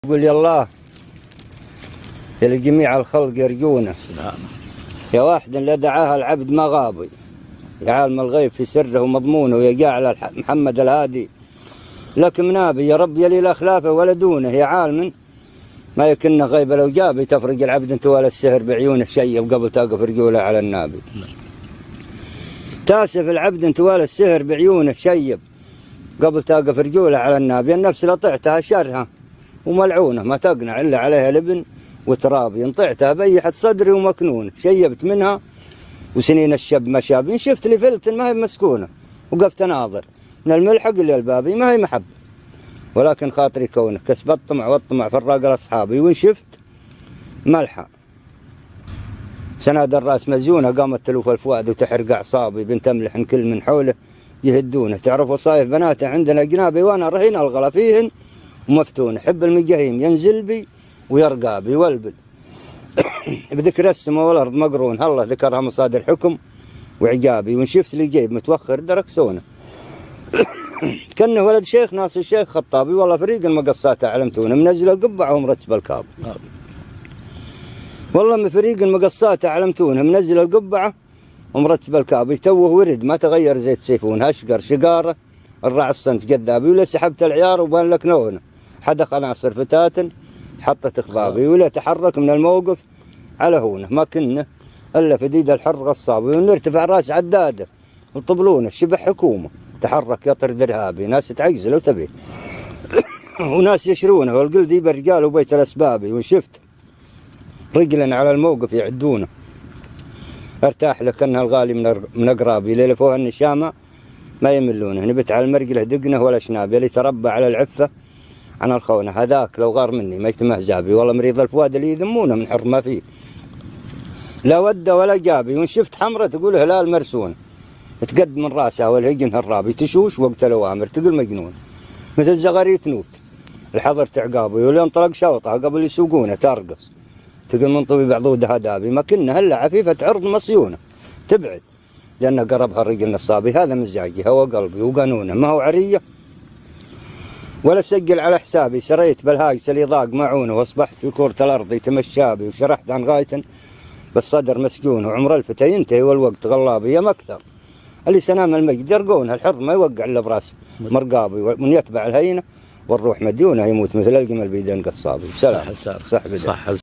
يقول يا الله يا لجميع الخلق يرجونه يا واحد لا دعاها العبد ما غابي يا عالم الغيب في سره ومضمونه يا جاعل محمد الهادي لك منابي يا رب يلي لا خلافه ولا دونه يا عالم ما يكن غيب لو جابي تفرق العبد انت ولا السهر بعيونه شيب قبل تقف رجوله على النابي تاسف العبد انت ولا السهر بعيونه شيب قبل تقف رجوله على النابي النفس لطعتها شرها وملعونه ما تقنع الا عليها لبن وترابي انطعتها بيحت صدري ومكنون شيبت منها وسنين الشب ما شاب شفت لي فلت ما هي مسكونه وقفت اناظر من الملحق اللي البابي ما هي محب ولكن خاطري كونه كسب الطمع والطمع في الراقل اصحابي وين شفت ملحه سناد الراس مزيونه قامت تلوف الفؤاد وتحرق اعصابي بنت املح كل من حوله يهدونه تعرف وصايف بناته عندنا جنابي وانا رهين الغلا فيهن ومفتون حب المجاهيم ينزل بي ويرقى بي والبل بذكر السماء والارض مقرون الله ذكرها مصادر حكم وعجابي وان شفت لي جيب متوخر دركسونه كانه ولد شيخ ناصر الشيخ خطابي والله فريق المقصات علمتونه منزل القبعه ومرتب الكاب والله من فريق المقصات علمتونه منزل القبعه ومرتب الكاب يتوه ورد ما تغير زيت سيفون هشقر شقاره الرع الصنف جذابي ولا سحبت العيار وبان لك نونه حدق ناصر فتاة حطت اخبابي ولا تحرك من الموقف على هونه ما كنا الا فديد الحر غصابي ونرتفع راس عداده الطبلونه شبه حكومه تحرك يطرد ارهابي ناس تعجزل وتبي وناس يشرونه والقلدي برجال وبيت الاسبابي وشفت رجلا على الموقف يعدونه ارتاح لكنها الغالي من اقرابي ليله فوها النشامه ما يملونه نبت على المرجله دقنه ولا شناب يلي تربى على العفه عن الخونه هذاك لو غار مني ما يتمه جابي والله مريض الفؤاد اللي يذمونه من حر ما فيه لا ود ولا جابي وان شفت حمره تقول هلال مرسون تقد من راسها والهجن هرابي تشوش وقت الاوامر تقول مجنون مثل زغاري تنوت الحضر تعقابي ولين طلق شوطها قبل يسوقونه ترقص تقول منطوي بعضودها دابي ما كنا هلا عفيفه عرض مصيونه تبعد لأن قربها الرجل نصابي هذا مزاجي هو قلبي وقانونه ما هو عرية ولا سجل على حسابي سريت بالهاجس اللي ضاق معونه واصبحت في كرة الأرض يتمشابي وشرحت عن غاية بالصدر مسجون وعمر الفتى ينتهي والوقت غلابي يا مكثر اللي سنام المجد يرقونه الحر ما يوقع إلا براس مرقابي ومن يتبع الهينة والروح مديونه يموت مثل الجمل بيدين قصابي سلام صح